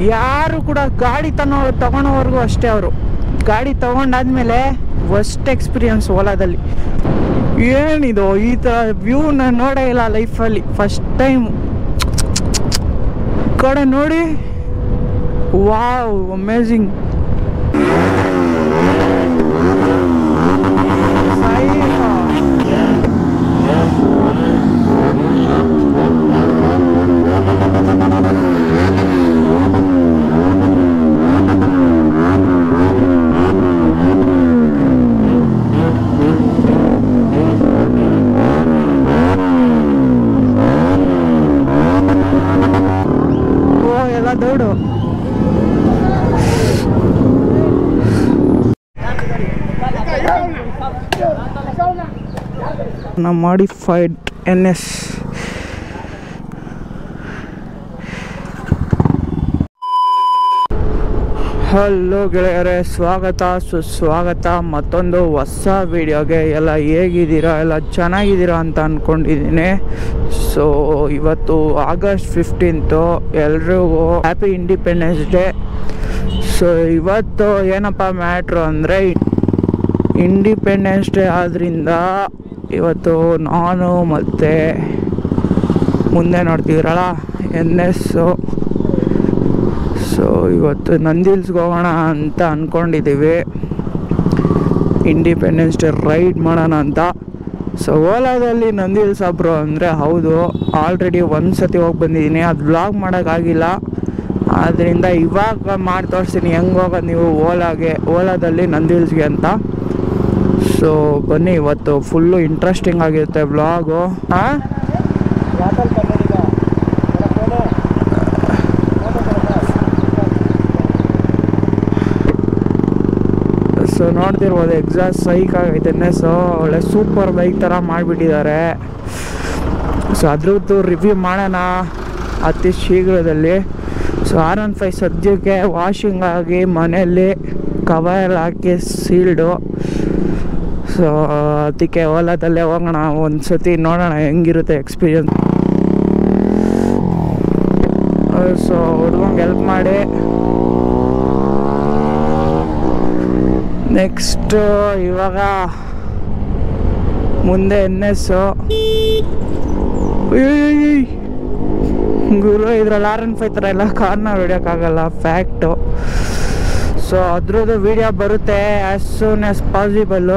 ಯಾರು ಕೂಡ ಗಾಡಿ ತಗೊಳೋವರೆಗೂ ಅಷ್ಟೇ. ಅವರು ಗಾಡಿ ತಗೊಂಡಾದ್ಮೇಲೆ ಫಸ್ಟ್ ಎಕ್ಸ್ಪೀರಿಯನ್ಸ್ ಓಲಾದಲ್ಲಿ. ಏನಿದು ಈ ಥರ ವ್ಯೂ ನಾನು ನೋಡೇ ಇಲ್ಲ ಲೈಫಲ್ಲಿ, ಫಸ್ಟ್ ಟೈಮ್ ಈ ಕಡೆ ನೋಡಿ. Wow, amazing. ದೌಡು ಮಾಡಿಫೈಡ್ NS. ಹಲೋ ಗೆಳೆಯರೇ, ಸ್ವಾಗತ ಸುಸ್ವಾಗತ ಮತ್ತೊಂದು ಹೊಸ ವಿಡಿಯೋಗೆ. ಎಲ್ಲ ಹೇಗಿದ್ದೀರಾ? ಎಲ್ಲ ಚೆನ್ನಾಗಿದ್ದೀರಾ ಅಂತ ಅಂದ್ಕೊಂಡಿದ್ದೀನಿ. ಸೊ ಇವತ್ತು August 15th, ಎಲ್ರಿಗೂ ಹ್ಯಾಪಿ ಇಂಡಿಪೆಂಡೆನ್ಸ್ ಡೇ. ಸೊ ಇವತ್ತು ಏನಪ್ಪ ಮ್ಯಾಟ್ರು ಅಂದರೆ, ಇಂಡಿಪೆಂಡೆನ್ಸ್ ಡೇ ಆದ್ದರಿಂದ ಇವತ್ತು ನಾನು ಮತ್ತು ಮುಂದೆ ನೋಡ್ತಿದ್ದೀರಲ್ಲ NS, ಸೊ ಇವತ್ತು ನಂದಿ ಹಿಲ್ಸ್ಗೆ ಹೋಗೋಣ ಅಂತ ಅಂದ್ಕೊಂಡಿದ್ದೀವಿ. ಇಂಡಿಪೆಂಡೆನ್ಸ್ ಡೇ ರೈಡ್ ಮಾಡೋಣ ಅಂತ. ಸೊ ಓಲಾದಲ್ಲಿ ನಂದಿ ಹಿಲ್ಸ್ ಬ್ರೋ ಅಂದರೆ ಹೌದು, ಆಲ್ರೆಡಿ ಒಂದು ಸತಿ ಹೋಗಿ ಬಂದಿದ್ದೀನಿ. ಅದು ವ್ಲಾಗ್ ಮಾಡೋಕ್ಕಾಗಿಲ್ಲ, ಆದ್ದರಿಂದ ಇವಾಗ ಮಾಡಿ ತೋರಿಸ್ತೀನಿ ಹೆಂಗೆ ಹೋಗೋದು ನೀವು ಓಲಾದಲ್ಲಿ ನಂದಿ ಹಿಲ್ಸ್ಗೆ ಅಂತ. ಸೊ ಬನ್ನಿ, ಇವತ್ತು ಫುಲ್ಲು ಇಂಟ್ರೆಸ್ಟಿಂಗ್ ಆಗಿರುತ್ತೆ ವ್ಲಾಗು. ಹಾಂ, ಸೊ ನೋಡ್ತಿರ್ಬೋದು ಎಕ್ಸಾಸ್ಟ್ ಸೈಕ್ ಆಗೈತೆ. ಸೊ ಒಳ್ಳೆ ಸೂಪರ್ ಬೈಕ್ ಥರ ಮಾಡಿಬಿಟ್ಟಿದ್ದಾರೆ. ಸೊ ಅದ್ರದ್ದು ರಿವ್ಯೂ ಮಾಡೋಣ ಅತಿ ಶೀಘ್ರದಲ್ಲಿ. ಸೊ R15 ಸದ್ಯಕ್ಕೆ ವಾಷಿಂಗ್ ಆಗಿ ಮನೆಯಲ್ಲಿ ಕವರ್ ಹಾಕಿ ಸೀಲ್ಡು. ಸೊ ಅದಕ್ಕೆ ಓಲಾದಲ್ಲೇ ಹೋಗೋಣ ಒಂದು ಸತಿ, ನೋಡೋಣ ಹೆಂಗಿರುತ್ತೆ ಎಕ್ಸ್ಪೀರಿಯನ್ಸ್. ಸೊ ಹುಡ್ಗಂಗೆ ಹೆಲ್ಪ್ ಮಾಡಿ. ನೆಕ್ಸ್ಟ್ ಇವಾಗ ಮುಂದೆ NS. ಗುರು ಇದ್ರಲ್ಲಿ R15 ಥರ ಎಲ್ಲ ಕಾರ್ನ ಹೊಡಿಯೋಕ್ಕಾಗಲ್ಲ, ಫ್ಯಾಕ್ಟು. ಸೊ ಅದ್ರದ್ದು ವಿಡಿಯೋ ಬರುತ್ತೆ ಆ್ಯಸ್ ಸೂನ್ ಆ್ಯಸ್ ಪಾಸಿಬಲ್ಲು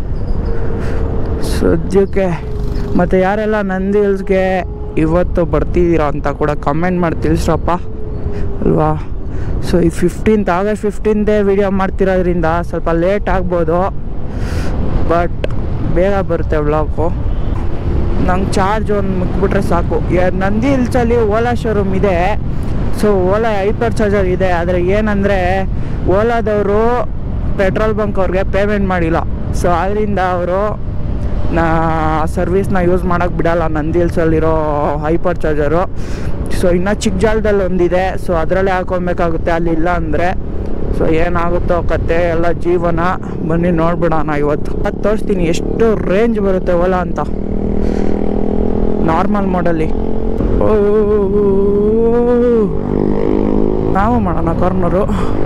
ಸದ್ಯಕ್ಕೆ. ಮತ್ತು ಯಾರೆಲ್ಲ ನಂದಿ ಹಿಲ್ಸ್ಗೆ ಇವತ್ತು ಬರ್ತಿದ್ದೀರಾ ಅಂತ ಕೂಡ ಕಮೆಂಟ್ ಮಾಡಿ ತಿಳಿಸ್ರಪ್ಪ ಅಲ್ವಾ. ಸೊ ಈ August 15th ವಿಡಿಯೋ ಮಾಡ್ತಿರೋದ್ರಿಂದ ಸ್ವಲ್ಪ ಲೇಟ್ ಆಗ್ಬೋದು, ಬಟ್ ಬೇಗ ಬರುತ್ತೆ ವ್ಲಾಗು. ನಂಗೆ ಚಾರ್ಜ್ ಒಂದು ಮುಗ್ಬಿಟ್ರೆ ಸಾಕು. ನಂದಿ ಹಿಲ್ಸಲ್ಲಿ ಓಲಾ ಶೋರೂಮ್ ಇದೆ. ಸೊ ಓಲಾ ಹೈಪರ್ ಚಾರ್ಜರ್ ಇದೆ. ಆದರೆ ಏನಂದರೆ ಓಲಾದವರು ಪೆಟ್ರೋಲ್ ಬಂಕ್ ಅವ್ರಿಗೆ ಪೇಮೆಂಟ್ ಮಾಡಿಲ್ಲ. ಸೊ ಆದ್ದರಿಂದ ಅವರು ಸರ್ವಿಸ್ನ ಯೂಸ್ ಮಾಡೋಕ್ಕೆ ಬಿಡಲ್ಲ ನಂದಿ ಹಿಲ್ಸಲ್ಲಿರೋ ಹೈಪರ್ ಚಾರ್ಜರು. ಸೊ ಇನ್ನು ಚಿಕ್ಕಜಾಲದಲ್ಲಿ ಒಂದಿದೆ, ಸೊ ಅದರಲ್ಲೇ ಹಾಕೊಬೇಕಾಗುತ್ತೆ, ಅಲ್ಲಿ ಇಲ್ಲ ಅಂದರೆ. ಸೊ ಏನಾಗುತ್ತೋ ಕತೆ ಎಲ್ಲ ಜೀವನ. ಬನ್ನಿ ನೋಡ್ಬಿಡೋಣ ಇವತ್ತು. ಅದು ತೋರಿಸ್ತೀನಿ ಎಷ್ಟು ರೇಂಜ್ ಬರುತ್ತೆ ಓಲಾ ಅಂತ ನಾರ್ಮಲ್ ಮೋಡಲ್ಲಿ. ನಾವು ಮಾಡೋಣ ಕಾರ್ನರು.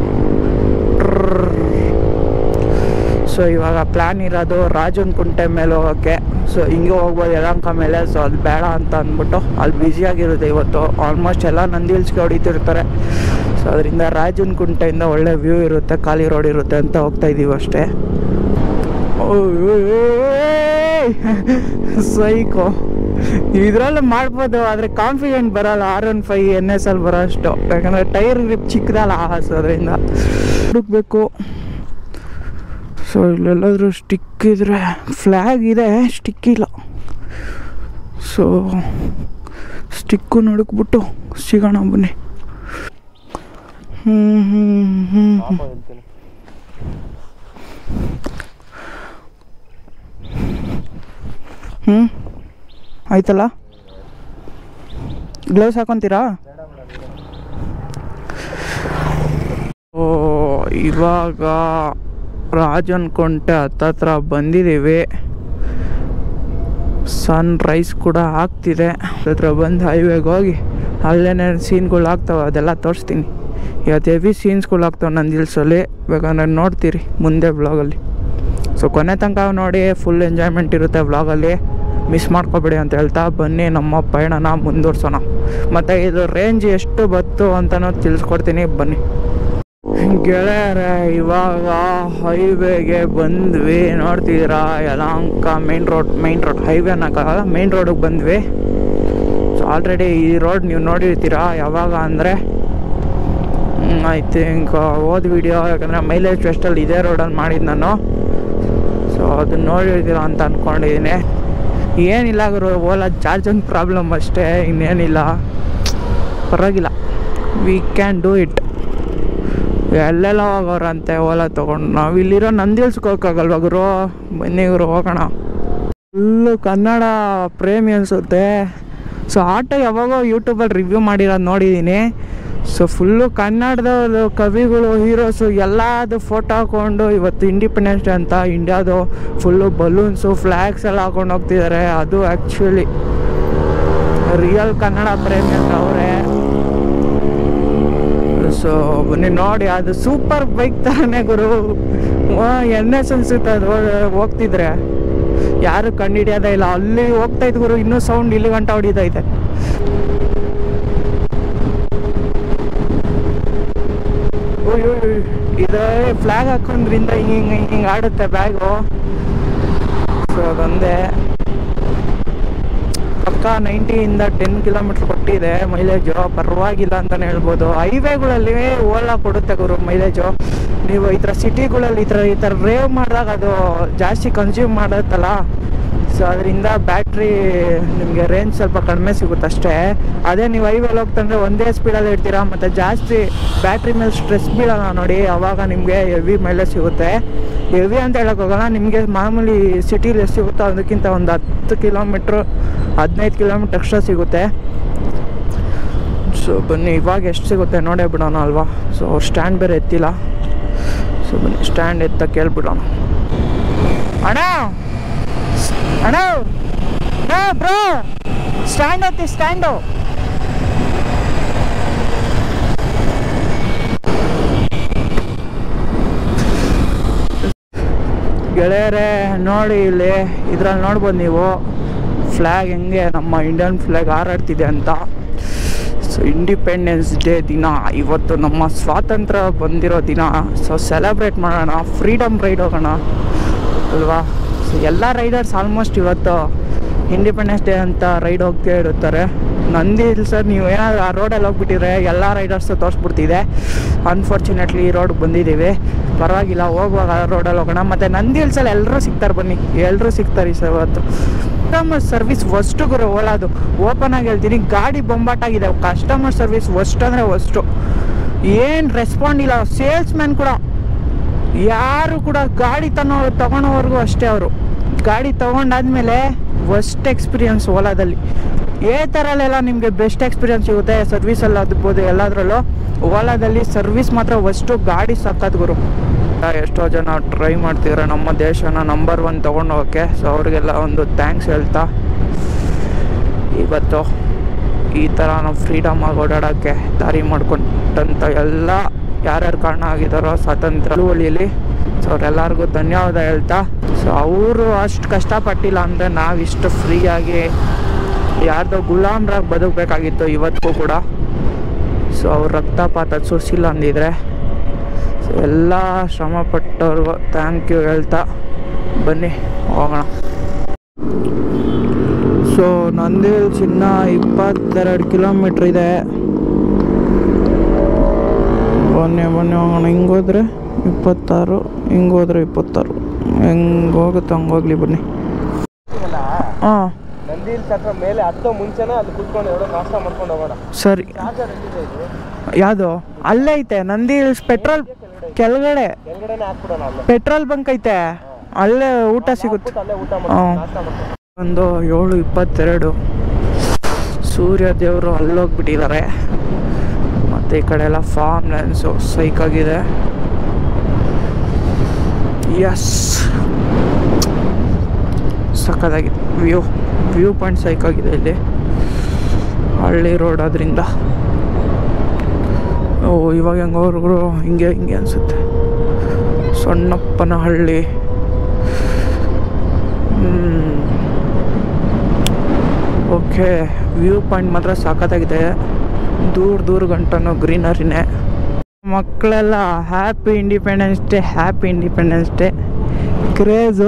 ಸೊ ಇವಾಗ ಪ್ಲ್ಯಾನ್ ಇರೋದು ರಾಜನ್ ಕುಂಟೆ ಮೇಲೆ ಹೋಗೋಕ್ಕೆ. ಸೊ ಹಿಂಗೆ ಹೋಗ್ಬೋದು ಯಲಹಂಕ ಮೇಲೆ. ಸೊ ಅದು ಬೇಡ ಅಂತ ಅಂದ್ಬಿಟ್ಟು ಅಲ್ಲಿ ಬ್ಯುಸಿಯಾಗಿರುತ್ತೆ ಇವತ್ತು. ಆಲ್ಮೋಸ್ಟ್ ಎಲ್ಲ ನಂದಿ ಹಿಲ್ಸ್ಗೆ ಹೊಡಿತಿರ್ತಾರೆ. ಸೊ ಅದರಿಂದ ರಾಜನ್ ಕುಂಟೆಯಿಂದ ಒಳ್ಳೆ ವ್ಯೂ ಇರುತ್ತೆ, ಖಾಲಿ ರೋಡ್ ಇರುತ್ತೆ ಅಂತ ಹೋಗ್ತಾಯಿದ್ದೀವಿ ಅಷ್ಟೇ. ಸೈಕೋ ಇದರಲ್ಲೂ ಮಾಡ್ಬೋದು, ಆದರೆ ಕಾನ್ಫಿಡೆಂಟ್ ಬರೋಲ್ಲ R15 NS ಅಲ್ಲಿ ಬರೋ ಅಷ್ಟು. ಯಾಕಂದರೆ ಟೈರ್ ಗ್ರಿಪ್ ಚಿಕ್ಕದಲ್ಲ, ಸೊ ಅದರಿಂದ ಹುಡುಕ್ಬೇಕು. ಸೊ ಇಲ್ಲೆಲ್ಲಾದರೂ ಸ್ಟಿಕ್ ಇದ್ರೆ, ಫ್ಲ್ಯಾಗ್ ಇದೆ, ಸ್ಟಿಕ್ ಇಲ್ಲ. ಸೊ ಸ್ಟಿಕ್ಕು ನಡುಕ್ಬಿಟ್ಟು ಸಿಗೋಣ ಬನ್ನಿ. ಆಯ್ತಲ್ಲ, ಗ್ಲೌಸ್ ಹಾಕೊತೀರಾ? ಓ ಇವಾಗ ರಾಜನ್ ಕೊಂಟೆ ಹತ್ತತ್ರ ಬಂದಿದ್ದೀವಿ. ಸನ್ ರೈಸ್ ಕೂಡ ಆಗ್ತಿದೆ. ಹತ್ರ ಬಂದು ಹೈವೇಗೆ ಹೋಗಿ ಅಲ್ಲೇನೇ ಸೀನ್ಗಳು ಆಗ್ತವೆ, ಅದೆಲ್ಲ ತೋರಿಸ್ತೀನಿ. ಇವತ್ತು ಹೆವಿ ಸೀನ್ಸ್ಗಳಾಗ್ತವೆ ನಂದಿ ಹಿಲ್ಸಲ್ಲಿ, ಬೇಕಂದ್ರೆ ನೋಡ್ತೀರಿ ಮುಂದೆ ವ್ಲಾಗಲ್ಲಿ. ಸೊ ಕೊನೆ ತನಕ ನೋಡಿ, ಫುಲ್ ಎಂಜಾಯ್ಮೆಂಟ್ ಇರುತ್ತೆ ವ್ಲಾಗಲ್ಲಿ, ಮಿಸ್ ಮಾಡ್ಕೊಬೇಡಿ ಅಂತ ಹೇಳ್ತಾ ಬನ್ನಿ ನಮ್ಮ ಪಯಣನ ಮುಂದುವರ್ಸೋಣ. ಮತ್ತು ಇದು ರೇಂಜ್ ಎಷ್ಟು ಬತ್ತು ಅಂತಲೂ ತಿಳಿಸ್ಕೊಡ್ತೀನಿ ಬನ್ನಿ. ಗೆಳೆಯರೆ, ಇವಾಗ ಹೈವೇಗೆ ಬಂದ್ವಿ, ನೋಡ್ತಿದ್ದೀರಾ ಯಲಹಂಕ ಮೇನ್ ರೋಡ್ ಹೈವೇ ಅನ್ನೋಕ್ಕಾಗಲ್ಲ, ಮೇನ್ ರೋಡಿಗೆ ಬಂದ್ವಿ. ಸೊ ಆಲ್ರೆಡಿ ಈ ರೋಡ್ ನೀವು ನೋಡಿರ್ತೀರಾ, ಯಾವಾಗ ಅಂದರೆ ಐ ಥಿಂಕ್ ಹೋದ ವಿಡಿಯೋ, ಯಾಕಂದರೆ ಮೈಲೇಜ್ ಟೆಸ್ಟಲ್ಲಿ ಇದೇ ರೋಡಲ್ಲಿ ಮಾಡಿದ್ದು ನಾನು. ಸೊ ಅದನ್ನ ನೋಡಿರ್ತೀರ ಅಂತ ಅಂದ್ಕೊಂಡಿದ್ದೀನಿ. ಏನಿಲ್ಲ ಗುರು, ಓಲಾ ಚಾರ್ಜಿಂಗ್ ಪ್ರಾಬ್ಲಮ್ ಅಷ್ಟೇ, ಇನ್ನೇನಿಲ್ಲ, ಪರವಾಗಿಲ್ಲ, ವಿ ಕ್ಯಾನ್ ಡೂ ಇಟ್. ಎಲ್ಲೆಲ್ಲ ಹೋಗೋರಂತೆ ಓಲಾ ತೊಗೊಂಡು. ನಾವು ಇಲ್ಲಿರೋ ನಂದಿ ಹಿಲ್ಸ್ಗೆ ಹೋಗೋಕ್ಕಾಗಲ್ವ ಗುರು? ಬನ್ನಿ ಗುರು ಹೋಗೋಣ. ಫುಲ್ಲು ಕನ್ನಡ ಪ್ರೇಮಿ ಅನಿಸುತ್ತೆ. ಸೊ ಆಟೋ ಯಾವಾಗೋ ಯೂಟ್ಯೂಬಲ್ಲಿ ರಿವ್ಯೂ ಮಾಡಿರೋದು ನೋಡಿದ್ದೀನಿ. ಸೊ ಫುಲ್ಲು ಕನ್ನಡದ ಕವಿಗಳು, ಹೀರೋಸು ಎಲ್ಲದು ಫೋಟೋ ಹಾಕ್ಕೊಂಡು, ಇವತ್ತು ಇಂಡಿಪೆಂಡೆನ್ಸ್ ಡೇ ಅಂತ ಇಂಡಿಯಾದು ಫುಲ್ಲು ಬಲೂನ್ಸು ಫ್ಲ್ಯಾಗ್ಸ್ ಎಲ್ಲ ಹಾಕೊಂಡು ಹೋಗ್ತಿದ್ದಾರೆ. ಅದು ಆ್ಯಕ್ಚುಲಿ ರಿಯಲ್ ಕನ್ನಡ ಪ್ರೇಮಿ ಅಂತ ಅವರೇ. ಸೊ ಬನ್ನಿ ನೋಡಿ, ಅದು ಸೂಪರ್ ಬೈಕ್ ಥರನೇ ಗುರು, NS ಅನ್ಸುತ್ತೆ ಅದು ಹೋಗ್ತಿದ್ರೆ. ಯಾರು ಕಂಡುಹಿಡಿಯೋದೇ ಇಲ್ಲ, ಅಲ್ಲಿ ಹೋಗ್ತಾಯಿದ್ದು ಗುರು, ಇನ್ನೂ ಸೌಂಡ್ ಇಲ್ಲಿ ಗಂಟ ಹೊಡಿತೈತೆ. ಇದೇ ಫ್ಲ್ಯಾಗ್ ಹಾಕೋದ್ರಿಂದ ಹಿಂಗೆ ಆಡುತ್ತೆ ಬ್ಯಾಗು. ಸೊ ಅದೊಂದೇ ಪಕ್ಕ 90ಇಂದ 10 ಕಿಲೋಮೀಟ್ರ್ ಕೊಟ್ಟಿದೆ ಮೈಲೇಜು, ಪರವಾಗಿಲ್ಲ ಅಂತಲೇ ಹೇಳ್ಬೋದು. ಹೈವೇಗಳಲ್ಲಿ ಓಲಾ ಕೊಡುತ್ತೆ ಗುರು ಮೈಲೇಜು. ನೀವು ಈ ಥರ ಸಿಟಿಗಳಲ್ಲಿ ಈ ಥರ ರೇವ್ ಮಾಡಿದಾಗ ಅದು ಜಾಸ್ತಿ ಕನ್ಸ್ಯೂಮ್ ಮಾಡುತ್ತಲ್ಲ, ಸೊ ಅದರಿಂದ ಬ್ಯಾಟ್ರಿ ನಿಮಗೆ ರೇಂಜ್ ಸ್ವಲ್ಪ ಕಡಿಮೆ ಸಿಗುತ್ತೆ ಅಷ್ಟೇ. ಅದೇ ನೀವು ಹೈವೇಲಿ ಹೋಗ್ತಂದ್ರೆ ಒಂದೇ ಸ್ಪೀಡಲ್ಲಿ ಇರ್ತೀರಾ, ಮತ್ತು ಜಾಸ್ತಿ ಬ್ಯಾಟ್ರಿ ಮೇಲೆ ಸ್ಟ್ರೆಸ್ ಬೀಳೋಣ ನೋಡಿ, ಆವಾಗ ನಿಮಗೆ ಹೆವಿ ಮೈಲೇಜ್ ಸಿಗುತ್ತೆ. ಹೆವಿ ಅಂತ ಹೇಳೋಕ್ಕೋಗಲ್ಲ, ನಿಮಗೆ ಮಾಮೂಲಿ ಸಿಟಿಲಿ ಎಷ್ಟು ಸಿಗುತ್ತೋ ಅದಕ್ಕಿಂತ ಒಂದು 10 ಕಿಲೋಮೀಟ್ರ್ 15 ಕಿಲೋಮೀಟ್ರ್ ಎಕ್ಸ್ಟ್ರಾ ಸಿಗುತ್ತೆ. ಸೊ ಬನ್ನಿ, ಇವಾಗ ಎಷ್ಟು ಸಿಗುತ್ತೆ ನೋಡೇ ಬಿಡೋಣ ಅಲ್ವಾ. ಸೊ ಅವ್ರು ಸ್ಟ್ಯಾಂಡ್ ಬೇರೆ ಎತ್ತಿಲ್ಲ. ಸೊ ಬನ್ನಿ ಸ್ಟ್ಯಾಂಡ್ ಎತ್ತ ಕೇಳ್ಬಿಡೋಣ. ಅಣ್ಣ ಅಣ್ಣ ಬ್ರೋ, ಸ್ಟ್ಯಾಂಡ್ ಎತ್ತಿ, ಸ್ಟ್ಯಾಂಡು. ಗೆಳೆಯರೇ ನೋಡಿ, ಇಲ್ಲಿ ಇದ್ರಲ್ಲಿ ನೋಡ್ಬೋದು ನೀವು ಫ್ಲ್ಯಾಗ್ ಹೆಂಗೆ ನಮ್ಮ ಇಂಡಿಯನ್ ಫ್ಲ್ಯಾಗ್ ಹಾರಾಡ್ತಿದೆ ಅಂತ. ಸೊ ಇಂಡಿಪೆಂಡೆನ್ಸ್ ಡೇ ದಿನ ಇವತ್ತು, ನಮ್ಮ ಸ್ವಾತಂತ್ರ್ಯ ಬಂದಿರೋ ದಿನ. ಸೊ ಸೆಲೆಬ್ರೇಟ್ ಮಾಡೋಣ, ಫ್ರೀಡಮ್ ರೈಡ್ ಹೋಗೋಣ ಅಲ್ವಾ. ಸೊ ಎಲ್ಲ ರೈಡರ್ಸ್ ಆಲ್ಮೋಸ್ಟ್ ಇವತ್ತು ಇಂಡಿಪೆಂಡೆನ್ಸ್ ಡೇ ಅಂತ ರೈಡ್ ಹೋಗ್ತಾ ಇರುತ್ತಾರೆ. ನಂದಿ ಹಿಲ್ಸಲ್ಲಿ ನೀವು ಏನಾದರೂ ಆ ರೋಡಲ್ಲಿ ಹೋಗ್ಬಿಟ್ಟಿದ್ರೆ ಎಲ್ಲ ರೈಡರ್ಸು ತೋರಿಸ್ಬಿಡ್ತಿದೆ. ಅನ್ಫಾರ್ಚುನೇಟ್ಲಿ ಈ ರೋಡ್ಗೆ ಬಂದಿದ್ದೀವಿ, ಪರವಾಗಿಲ್ಲ, ಹೋಗುವಾಗ ಆ ರೋಡಲ್ಲಿ ಹೋಗೋಣ. ಮತ್ತು ನಂದಿ ಹಿಲ್ಸಲ್ಲಿ ಎಲ್ಲರೂ ಸಿಗ್ತಾರೆ, ಬನ್ನಿ ಎಲ್ಲರೂ ಸಿಗ್ತಾರೆ ಈ ಇವತ್ತು. ಕಸ್ಟಮರ್ ಸರ್ವಿಸ್ ವಸ್ಟು ಗುರು ಓಲಾದು, ಓಪನ್ ಆಗಿ ಹೇಳ್ತೀನಿ, ಗಾಡಿ ಬೊಂಬಾಟಾಗಿದೆ. ಕಸ್ಟಮರ್ ಸರ್ವಿಸ್ ವಸ್ಟ್ ಅಂದರೆ ವಸ್ಟು, ಏನು ರೆಸ್ಪಾಂಡ್ ಇಲ್ಲ. ಸೇಲ್ಸ್ ಮ್ಯಾನ್ ಕೂಡ ಯಾರು ಕೂಡ ಗಾಡಿ ತಗೊಳೋವರೆಗೂ ಅಷ್ಟೇ. ಅವರು ಗಾಡಿ ತೊಗೊಂಡಾದ್ಮೇಲೆ ವಸ್ಟ್ ಎಕ್ಸ್ಪೀರಿಯನ್ಸ್ ಓಲಾದಲ್ಲಿ. ಈ ಥರಲ್ಲೆಲ್ಲ ನಿಮಗೆ ಬೆಸ್ಟ್ ಎಕ್ಸ್ಪೀರಿಯನ್ಸ್ ಸಿಗುತ್ತೆ ಸರ್ವಿಸಲ್ಲಿ ಆಗ್ಬೋದು, ಎಲ್ಲದರಲ್ಲೂ. ಓಲಾದಲ್ಲಿ ಸರ್ವಿಸ್ ಮಾತ್ರ ವಸ್ಟು, ಗಾಡಿ ಸಕ್ಕತ್ ಗುರು. ಎಷ್ಟೋ ಜನ ಟ್ರೈ ಮಾಡ್ತಿದ್ದಾರೆ ನಮ್ಮ ದೇಶನ ನಂಬರ್ 1 ತೊಗೊಂಡು ಹೋಗೋಕ್ಕೆ. ಸೊ ಅವ್ರಿಗೆಲ್ಲ ಒಂದು ಥ್ಯಾಂಕ್ಸ್ ಹೇಳ್ತಾ, ಇವತ್ತು ಈ ಥರ ನಾವು ಫ್ರೀಡಮಾಗಿ ಓಡಾಡೋಕ್ಕೆ ದಾರಿ ಮಾಡ್ಕೊಂಡಂಥ ಎಲ್ಲ ಯಾರ್ಯಾರು ಕಾರಣ ಆಗಿದ್ದಾರೋ ಸ್ವಾತಂತ್ರ್ಯ ಚಳುವಳಿಯಲ್ಲಿ, ಸೊ ಅವರೆಲ್ಲರಿಗೂ ಧನ್ಯವಾದ ಹೇಳ್ತಾ. ಸೊ ಅವರು ಅಷ್ಟು ಕಷ್ಟಪಟ್ಟಿಲ್ಲ ಅಂದರೆ ನಾವಿಷ್ಟು ಫ್ರೀಯಾಗಿ ಯಾರ್ದೋ ಗುಲಾಮ್ರಾಗಿ ಬದುಕಬೇಕಾಗಿತ್ತು ಇವತ್ತಿಗೂ ಕೂಡ. ಸೊ ಅವ್ರು ರಕ್ತಪಾತ ಸುರಿಸಿಲ್ಲ ಅಂದಿದ್ರೆ. ಸೊ ಎಲ್ಲ ಶ್ರಮಪಟ್ಟವ್ರಿಗೂ ಥ್ಯಾಂಕ್ ಯು ಹೇಳ್ತಾ ಬನ್ನಿ ಹೋಗೋಣ. ಸೊ ನಂದಿ ಹಿಲ್ಸ್ ಇನ್ನು 22 ಕಿಲೋಮೀಟ್ರ್ ಇದೆ. ಬನ್ನಿ ಹೋಗೋಣ. ಹಿಂಗೋದ್ರೆ 26, ಹಿಂಗೋದ್ರೆ 26, ಹೆಂಗೆ ಹೋಗುತ್ತೆ ಹಂಗೆ ಹೋಗ್ಲಿ ಬನ್ನಿ. ಹಾಂ, ನಂದಿ ಹಿಲ್ಸ್ ಹತ್ರ ಮೇಲೆ ಹತ್ತೋ ಮುಂಚೆನೇ ಅಲ್ಲಿ ಕುತ್ಕೊಂಡು ಎವಡೋ ನಾಷ್ಟ ಮಾಡ್ಕೊಂಡು ಹೋಗೋಣ. ಸರಿ. ಯಾವುದು? ಅಲ್ಲೇ ಐತೆ ನಂದಿ ಹಿಲ್ಸ್ ಪೆಟ್ರೋಲ್ ಕೆಳಗಡೆ ಪೆಟ್ರೋಲ್ ಬಂಕ್ ಐತೆ, ಅಲ್ಲೇ ಊಟ ಸಿಗುತ್ತೆ. ಒಂದು 7:22. ಸೂರ್ಯ ದೇವರು ಅಲ್ಲೋಗ್ಬಿಟ್ಟಿದ್ದಾರೆ. ಮತ್ತು ಈ ಕಡೆ ಎಲ್ಲ ಫಾರ್ಮ್ ಲ್ಯಾಂಡ್ಸು ಸೈಕಾಗಿದೆ. ಎಸ್, ಸಕ್ಕತ್ತಾಗಿದೆ. ವ್ಯೂ ಪಾಯಿಂಟ್ ಸೈಕಾಗಿದೆ ಇಲ್ಲಿ. ಹಳ್ಳಿ ರೋಡ್ ಅದರಿಂದ. ಓ ಇವಾಗ ಹೆಂಗವ್ರು ಹಿಂಗೆ ಹಿಂಗೆ ಅನಿಸುತ್ತೆ. ಸಣ್ಣಪ್ಪನಹಳ್ಳಿ. ಓಕೆ, ವ್ಯೂ ಪಾಯಿಂಟ್ ಮಾತ್ರ ಸಖತ್ತಾಗಿದೆ. ದೂರ ಗಂಟನೂ ಗ್ರೀನರಿನೇ. ಮಕ್ಕಳೆಲ್ಲ happy independence day craze.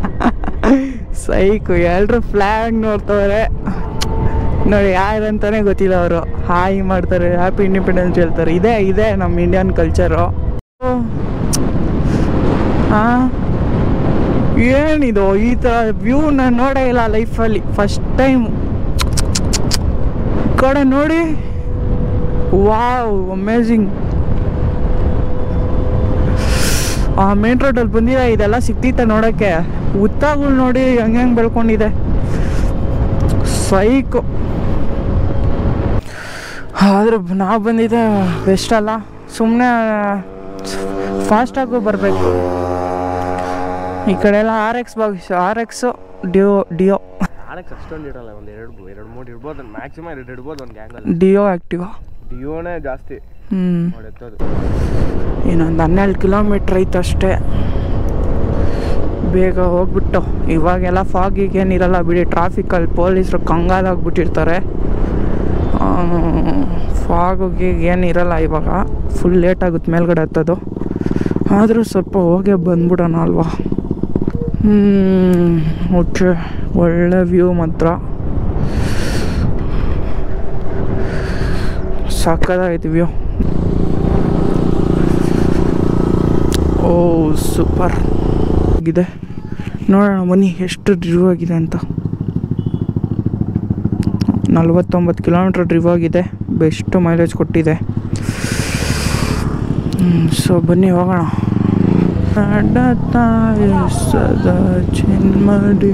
Psych ಎಲ್ಲರೂ ಫ್ಲ್ಯಾಗ್ ನೋಡ್ತವ್ರೆ ನೋಡಿ. ಯಾರಂತಾನೆ ಗೊತ್ತಿಲ್ಲ ಅವರು. ಹಾಯ್ ಮಾಡ್ತಾರೆ, ಹ್ಯಾಪಿ ಇಂಡಿಪೆಂಡೆನ್ಸ್ ಹೇಳ್ತಾರೆ. ಇದೆ ನಮ್ಮ ಇಂಡಿಯನ್ ಕಲ್ಚರು. ಏನಿದು ಈ ಥರ ವ್ಯೂ ನಾನು ನೋಡೇ ಇಲ್ಲ ಲೈಫಲ್ಲಿ, ಫಸ್ಟ್ ಟೈಮ್. ಕಡೆ ನೋಡಿ, ವಾವ್ ಅಮೇಝಿಂಗ್. ಮೇನ್ ರೋಡಲ್ಲಿ ಬಂದಿದೆ, ಇದೆಲ್ಲ ಸಿಕ್ತಿತ್ತ ನೋಡೋಕ್ಕೆ. ಉತ್ತಗಳು ನೋಡಿ ಹೆಂಗೆ ಬೆಳ್ಕೊಂಡಿದೆ, ಸೈಕು. ಆದ್ರೆ ನಾವು ಬಂದಿದ್ದೆ ಬೆಸ್ಟ್ ಅಲ್ಲ, ಸುಮ್ಮನೆ ಫಾಸ್ಟಾಗೂ ಬರಬೇಕು. ಈ ಕಡೆ ಎಲ್ಲ RX ಡಿಯೋ ಅಷ್ಟೊಂದು ಇರಲ್ಲ, ಒಂದು ಎರಡು ಮೂರು ಇರ್ಬೋದು ಮ್ಯಾಕ್ಸಿಮಮ್. ಎರಡು ಇರ್ಬೋದು ಒಂದು ಗ್ಯಾಂಗಲ್ಲಿ. ಡಿಯೋ ಆ್ಯಕ್ಟಿವಾ ಡಿಯೋನೇ ಜಾಸ್ತಿ ಎತ್ತೋದು. ಇನ್ನೊಂದು 12 ಕಿಲೋಮೀಟ್ರ್ ಐತೆ ಅಷ್ಟೇ. ಬೇಗ ಹೋಗ್ಬಿಟ್ಟು, ಇವಾಗೆಲ್ಲ ಫಾಗಿಗೆ ಏನಿರಲ್ಲ ಬಿಡಿ. ಟ್ರಾಫಿಕಲ್ಲಿ ಪೊಲೀಸರು ಕಂಗಾಲಾಗ್ಬಿಟ್ಟಿರ್ತಾರೆ. ಫಾಗಿಗೆ ಏನಿರಲ್ಲ ಇವಾಗ. ಫುಲ್ ಲೇಟ್ ಆಗುತ್ತೆ ಮೇಲ್ಗಡೆ ಹತ್ತೋದು. ಆದರೂ ಸ್ವಲ್ಪ ಹೋಗೇ ಬಂದ್ಬಿಡೋಣ ಅಲ್ವಾ. ಓಕೆ, ಒಳ್ಳೆ ವ್ಯೂ ಮಾತ್ರ ಸಕ್ಕತ್ತಾಗೈತೆ ವ್ಯೂ. ಓ ಸೂಪರ್ ಆಗಿದೆ. ನೋಡೋಣ ಬನ್ನಿ ಎಷ್ಟು ಡ್ರಿವ್ ಆಗಿದೆ ಅಂತ. 49 ಕಿಲೋಮೀಟ್ರ್ ಡ್ರಿವ್ ಆಗಿದೆ. ಬೆಸ್ಟ್ ಮೈಲೇಜ್ ಕೊಟ್ಟಿದೆ. ಸೊ ಬನ್ನಿ ಹೋಗೋಣ. ಸದಾ ಚಿನ್ಮಡಿ.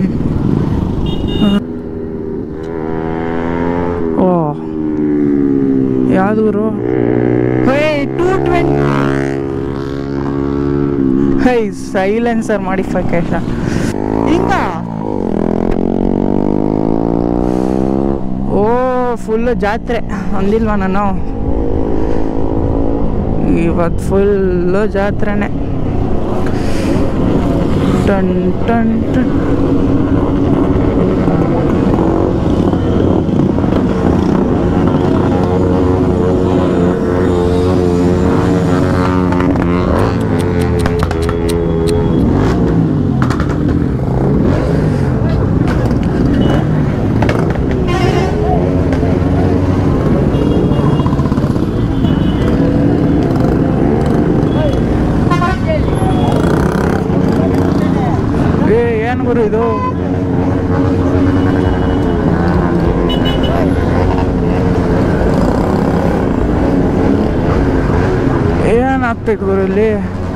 ಓ ಯಾವ್ದೂರು? 220. ಸೈಲೆನ್ಸರ್ ಮಾಡಿಫಿಕೇಶನ್ ಹಿಂಗ. ಓ ಫುಲ್ಲು ಜಾತ್ರೆ ಅಂದಿಲ್ವಾ ನಾನು? ಇವತ್ತು ಫುಲ್ಲು ಜಾತ್ರೆನೇ. ಟನ್ ಟನ್ ಟನ್. ಏನು ಗುರು ಇದು? ಏನಾಗ್ಬೇಕು ಗುರು ಇಲ್ಲಿ?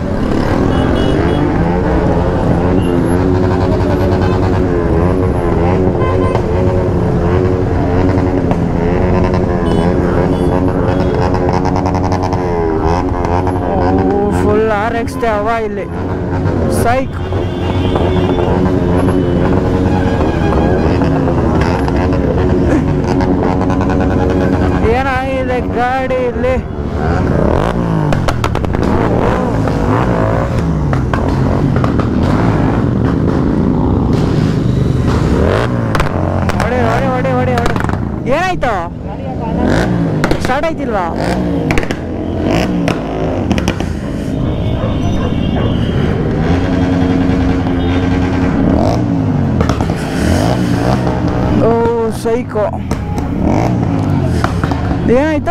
ಫುಲ್ RX ಹವಾ ಇಲ್ಲಿ, ಸೈಕ್. ಏನಾಗಿದೆ ಗಾಡಿ ಇಲ್ಲಿ? ಹೊಡೆ ಏನಾಯ್ತು? ಸ್ಟಾರ್ಟ್ ಆಯ್ತಿಲ್ವಾ? ಓ ಸೈಕೋ, ಏನಾಯ್ತು?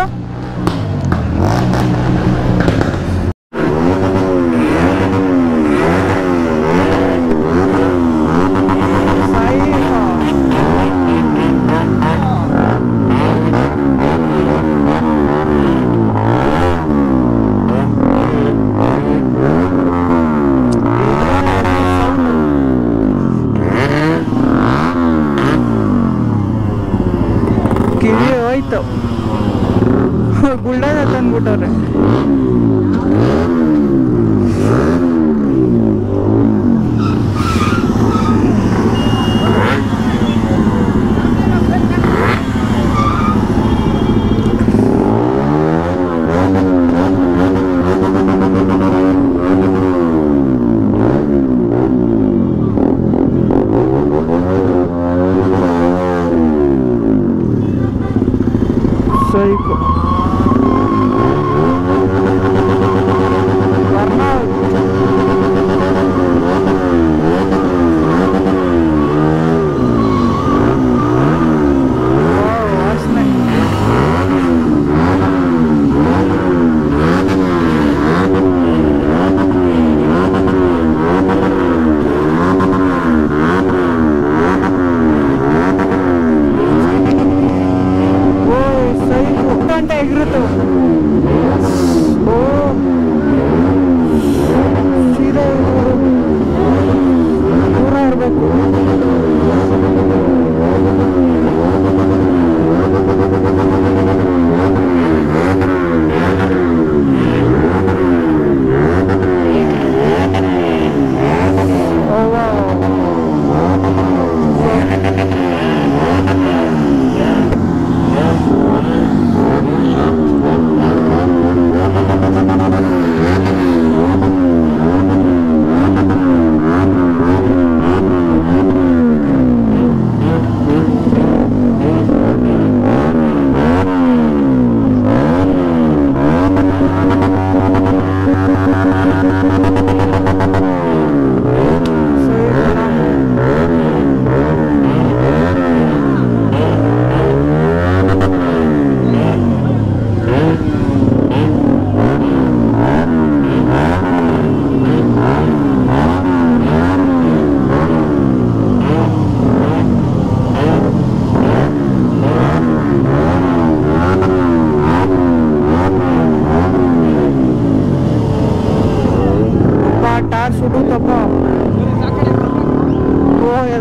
ಕಿವಿ ಹೋಯ್ತು. ಗುಲ್ಡಾದ ತಂದ್ಬಿಟ್ಟವ್ರೆ.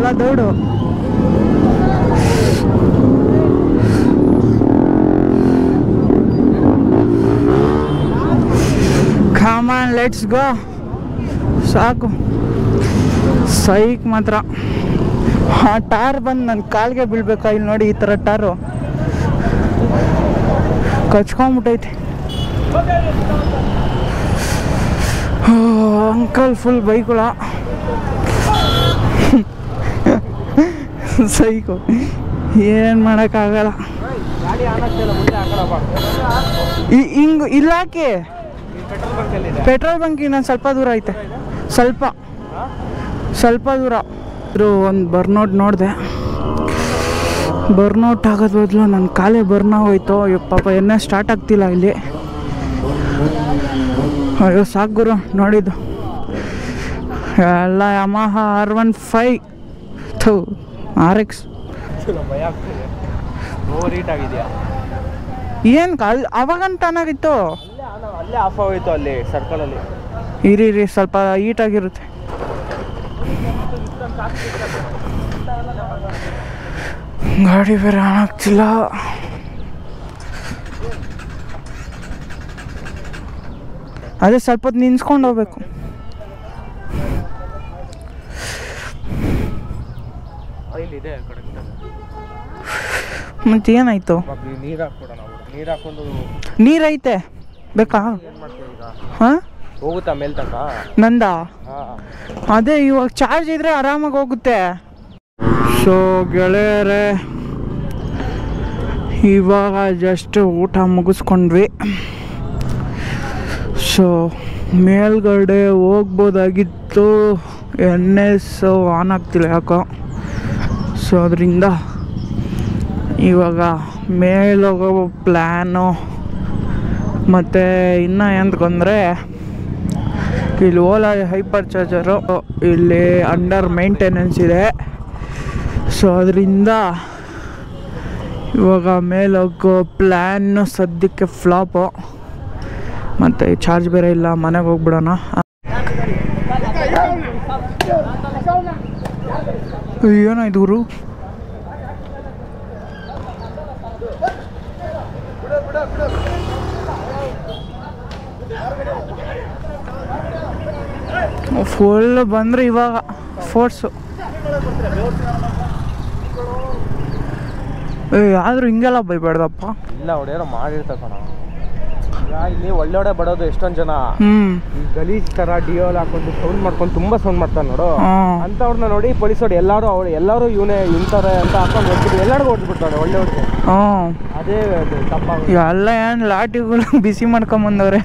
ಎಲ್ಲ ದೌಡು. Come on, let's go. ಸಾಕು ಸೈಕ್ ಮಾತ್ರ. ಆ ಟಾರ್ ಬಂದು ನನ್ನ ಕಾಲಿಗೆ ಬೀಳ್ಬೇಕಾ? ಇಲ್ಲಿ ನೋಡಿ, ಈ ಥರ ಟಾರು ಕಚ್ಕೊಂಡ್ಬಿಟ್ಟೈತಿ. ಅಂಕಲ್ ಫುಲ್ ಬೈಕುಳ ಸೈಕು, ಏನು ಮಾಡೋಕ್ಕಾಗಲ್ಲ. ಹಿಂಗೆ ಇಲ್ಲಾಕೆ ಪೆಟ್ರೋಲ್ ಬಂಕ್ ಇನ್ನೊಂದು ಸ್ವಲ್ಪ ದೂರ ಐತೆ, ಸ್ವಲ್ಪ ದೂರ. ಒಂದು ಬರ್ನೌಟ್ ನೋಡಿದೆ, ಬರ್ನೌಟ್ ಆಗೋದು ಬದಲು ನನ್ನ ಕಾಲೇ ಹೋಯ್ತು. ಪಾಪ ಎಣ್ಣೆ ಸ್ಟಾರ್ಟ್ ಆಗ್ತಿಲ್ಲ ಇಲ್ಲಿ. ಅಯ್ಯೋ ಸಾಕು ಗುರು, ನೋಡಿದ್ದು ಎಲ್ಲ ಯಮಹ R15 RX. ಏನು ಅವಾಗಂತ ಚೆನ್ನಾಗಿತ್ತು, ಅಲ್ಲೇ ಆಫ್ ಆಗೋಯ್ತು ಅಲ್ಲಿ ಸರ್ಕಲಲ್ಲಿ. ಇರಿ ಸ್ವಲ್ಪ ಹೀಟಾಗಿರುತ್ತೆ. ಗಾಡಿ ಬೇರೆ ಆಗ್ತಿಲ್ಲ. ಅದೇ ಸ್ವಲ್ಪ ಹೊತ್ತು ನಿನ್ಸ್ಕೊಂಡು ಹೋಗ್ಬೇಕು. ಮತ್ತೆ ಏನಾಯ್ತು? ನೀರೈತೆ ಬೇಕಾ? ಹಾಂ ಹೋಗುತ್ತಾ ಮೇಲ್ ತನಕ? ನಂದ ಅದೇ ಇವಾಗ ಚಾರ್ಜ್ ಇದ್ರೆ ಆರಾಮಾಗಿ ಹೋಗುತ್ತೆ. ಸೊ ಗೆಳೆಯರೇ, ಇವಾಗ ಜಸ್ಟ್ ಊಟ ಮುಗಿಸ್ಕೊಂಡ್ವಿ. ಸೊ ಮೇಲ್ಗಡೆ ಹೋಗ್ಬೋದಾಗಿತ್ತು, NS ಆನ್ ಆಗ್ತಿಲ್ಲ ಯಾಕೋ. ಸೊ ಅದರಿಂದ ಇವಾಗ ಮೇಲೋಗೋ ಪ್ಲ್ಯಾನು. ಮತ್ತು ಇನ್ನೂ ಎಂತಂದರೆ ಇಲ್ಲಿ ಓಲಾ ಹೈಪರ್ ಚಾರ್ಜರು ಇಲ್ಲಿ ಅಂಡರ್ ಮೇಂಟೆನೆನ್ಸ್ ಇದೆ. ಸೊ ಅದರಿಂದ ಇವಾಗ ಮೇಲೋಗೋ ಪ್ಲ್ಯಾನು ಸದ್ಯಕ್ಕೆ ಫ್ಲಾಪು. ಮತ್ತು ಚಾರ್ಜ್ ಬೇರೆ ಇಲ್ಲ, ಮನೆಗೆ ಹೋಗ್ಬಿಡೋಣ. ಏನಾಯ್ತು ಗುರು? ಫುಲ್ ಬಂದರೆ ಇವಾಗ ಫೋರ್ಸು. ಆದರೂ ಹಿಂಗೆಲ್ಲ ಬೈಬೇಡ್ದಪ್ಪ. ಇಲ್ಲ ಹೊಡೆಯೋ ಮಾಡಿರ್ತಾರ ಇಲ್ಲಿ ಒಳ್ಳೆ ಬಡೋದು ಎಷ್ಟೊಂದು ಜನ ಈ ಗಲೀಜ್ ತರ ಡಿಯೋಲ್ ಹಾಕೊಂಡು ಸೌಂಡ್ ಮಾಡ್ಕೊಂಡು ತುಂಬಾ ಸೌಂಡ್ ಮಾಡ್ತಾರೆ ನೋಡು. ಅಂತವ್ರನ್ನ ನೋಡಿ ಪೊಲೀಸರು ಎಲ್ಲರೂ ಇವನೇ ಇಂತಾರೆ ಅಂತ ಹಾಕೊಂಡು ಹೊಡ್ಬಿಟ್ಟು ಎಲ್ಲರಿಗೂ ಹೊಡ್ಬಿಡ್ತಾರೆ ಒಳ್ಳೆ ಹೊಡ್ದು. ಅದೇ ತಪ್ಪ. ಎಲ್ಲ ಏನು ಲಾಟಿಗಳು ಬಿಸಿ ಮಾಡ್ಕೊಂಬಂದವ್ರೆ.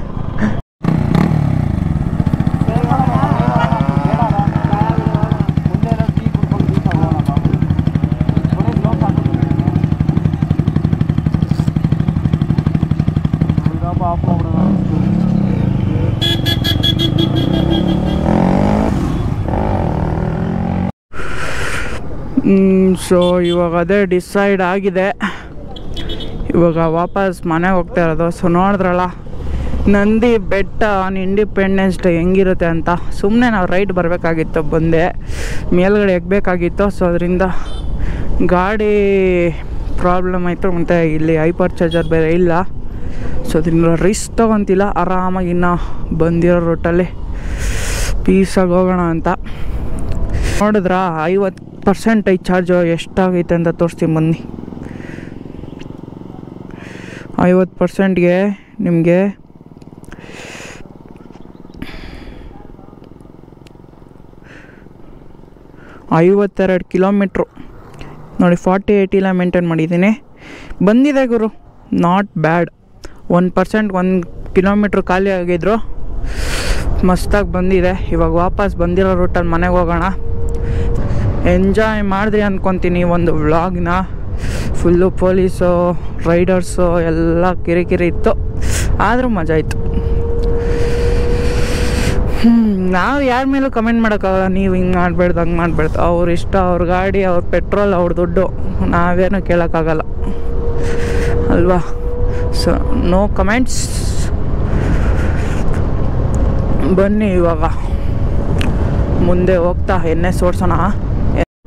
ಸೊ ಇವಾಗ ಅದೇ ಡಿಸೈಡ್ ಆಗಿದೆ. ಇವಾಗ ವಾಪಸ್ ಮನೆಗೆ ಹೋಗ್ತಾ ಇರೋದು. ಸೊ ನೋಡಿದ್ರಲ್ಲ Nandi Betta on independence day ಹೆಂಗಿರುತ್ತೆ ಅಂತ. ಸುಮ್ಮನೆ ನಾವು ರೈಡ್ ಬರಬೇಕಾಗಿತ್ತು, ಬಂದೆ ಮೇಲ್ಗಡೆ ಎಗ್ಬೇಕಾಗಿತ್ತು. ಸೊ ಅದರಿಂದ ಗಾಡಿ ಪ್ರಾಬ್ಲಮ್ ಆಯಿತು. ಮತ್ತು ಇಲ್ಲಿ ಹೈಪರ್ ಚಾರ್ಜರ್ ಬೇರೆ ಇಲ್ಲ. ಸೊ ಅದರಿಂದ ರಿಸ್ಕ್ ತೊಗೊತಿಲ್ಲ, ಆರಾಮಾಗಿ ಇನ್ನೂ ಬಂದಿರೋ ರೂಟಲ್ಲಿ ಪೀಸಾಗಿ ಹೋಗೋಣ ಅಂತ. ನೋಡಿದ್ರ 50% ಐತೆ ಚಾರ್ಜು. ಎಷ್ಟಾಗೈತೆ ಅಂತ ತೋರಿಸ್ತೀನಿ ಬನ್ನಿ. 50%ಗೆ ನಿಮಗೆ 52 ಕಿಲೋಮೀಟ್ರು ನೋಡಿ. 40-80 ಮೇಂಟೈನ್ ಮಾಡಿದ್ದೀನಿ. ಬಂದಿದೆ ಗುರು, ನಾಟ್ ಬ್ಯಾಡ್. 1% 1 ಕಿಲೋಮೀಟ್ರ್ ಖಾಲಿ ಆಗಿದ್ರು, ಮಸ್ತಾಗಿ ಬಂದಿದೆ. ಇವಾಗ ವಾಪಸ್ ಬಂದಿರೋ ರೂಟಲ್ಲಿ ಮನೆಗೆ ಹೋಗೋಣ. ಎಂಜಾಯ್ ಮಾಡಿದ್ರಿ ಅಂದ್ಕೊತೀನಿ ಒಂದು ವ್ಲಾಗ್ನ. ಫುಲ್ಲು ಪೊಲೀಸು ರೈಡರ್ಸು ಎಲ್ಲ ಕಿರಿಕಿರಿ ಇತ್ತು, ಆದರೂ ಮಜಾ ಇತ್ತು. ನಾವು ಯಾರ ಮೇಲೂ ಕಮೆಂಟ್ ಮಾಡೋಕ್ಕಾಗಲ್ಲ. ನೀವು ಹಿಂಗೆ ಮಾಡಬೇಡ್ದು ಹಂಗೆ ಮಾಡಬೇಡ್ದು, ಅವ್ರ ಇಷ್ಟ, ಅವ್ರ ಗಾಡಿ, ಅವ್ರ ಪೆಟ್ರೋಲ್, ಅವ್ರ ದುಡ್ಡು, ನಾವೇನು ಕೇಳೋಕ್ಕಾಗಲ್ಲ ಅಲ್ವಾ. So no comments. ಬನ್ನಿ ಇವಾಗ ಮುಂದೆ ಹೋಗ್ತಾ NS ಓಡಿಸೋಣ.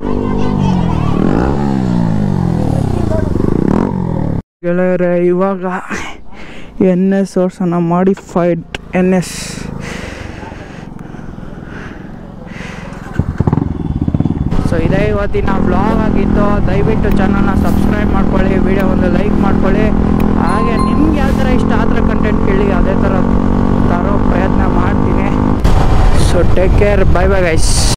ಗೆಳೆಯರೆ ಇವಾಗ NS ಓಡ್ಸೋಣ, ಮಾಡಿಫೈಡ್ NS. ಸೊ ಇದೇ ಇವತ್ತಿನ ವ್ಲಾಗ್ ಆಗಿತ್ತು. ದಯವಿಟ್ಟು ಚಾನಲ್ನ ಸಬ್ಸ್ಕ್ರೈಬ್ ಮಾಡ್ಕೊಳ್ಳಿ, ವಿಡಿಯೋ ಒಂದು ಲೈಕ್ ಮಾಡ್ಕೊಳ್ಳಿ. ಹಾಗೆ ನಿಮ್ಗೆ ಯಾವ ಥರ ಇಷ್ಟ ಆ ಥರ ಕಂಟೆಂಟ್ ಕೇಳಿ, ಅದೇ ಥರ ತರೋ ಪ್ರಯತ್ನ ಮಾಡ್ತೀನಿ. So take care, bye bye guys.